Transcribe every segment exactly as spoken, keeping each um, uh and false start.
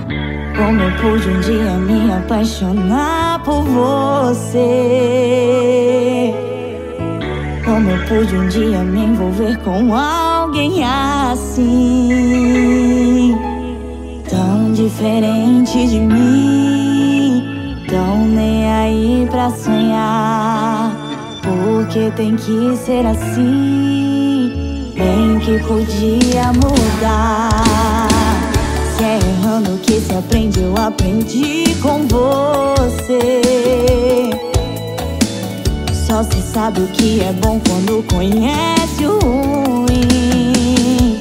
Como eu pude um dia me apaixonar por você? Como eu pude um dia me envolver com alguém assim? Tão diferente de mim, tão nem aí pra sonhar. Porque tem que ser assim, bem que podia mudar. Se é errando que se aprende, eu aprendi com você. Só se sabe o que é bom quando conhece o ruim.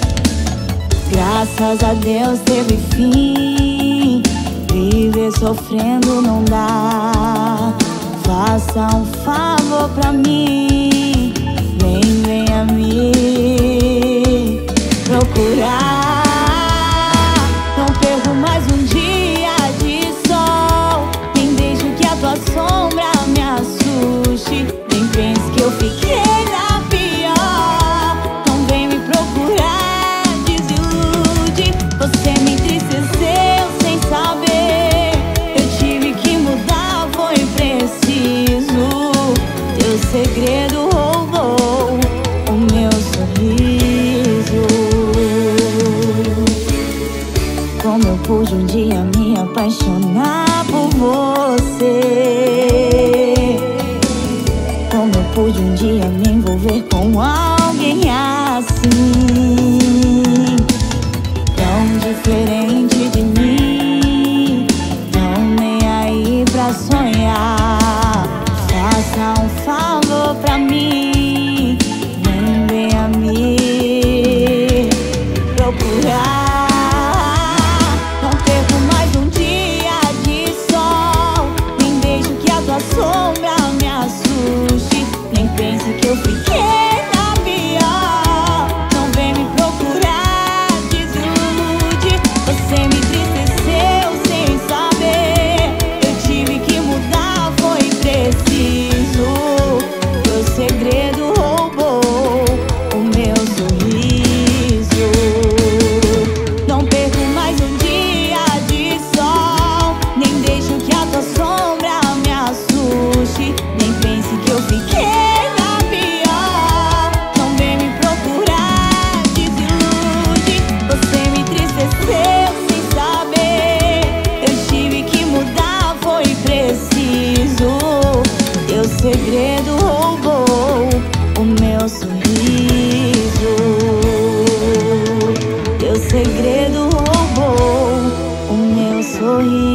Graças a Deus teve fim, viver sofrendo não dá. Faça um favor pra mim, vem, venha me procurar. Não perco mais um dia de sol, nem deixo que a tua sombra me assuste. Nem pense que eu fiquei na pior. Não vem me procurar, desilude. Você me entristeceu sem saber. Eu tive que mudar, foi preciso. Teu segredo roubou o meu sorriso. Como eu pude um dia me apaixonar por você? Como eu pude um dia me envolver com alguém assim? Tão diferente de mim, tão nem aí pra sonhar. Faça um favor pra mim, vem, venha me procurar. Sombra me assuste, nem pense que eu fiquei na pior. Não vem me procurar, desilude. Você me entristeceu sem saber. Eu tive que mudar, foi preciso. Teu segredo roubou o meu sorriso. Não perco mais um dia de sol, nem deixo que a tua sombra me assuste. Nem pense que eu fiquei na pior. Não vem me procurar, desilude. Você me entristeceu sem saber. Eu tive que mudar, foi preciso. Teu segredo roubou o meu sorriso. Teu segredo roubou o meu sorriso.